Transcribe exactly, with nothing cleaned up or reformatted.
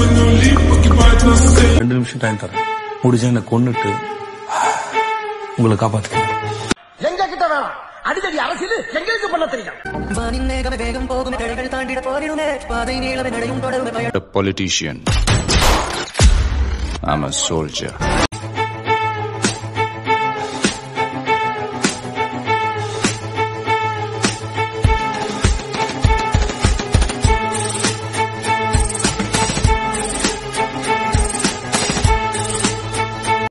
ரெண்டு நிமிஷம் டைம் தரேன், முடிஞ்ச என்ன கொன்னுட்டு உங்களை காப்பாத்துக்கிறேன். எங்க கிட்ட வேணாம் அடிக்கடி அரசியல் எங்களுக்கு பண்ண தெரியும். A politician. I'm a soldier.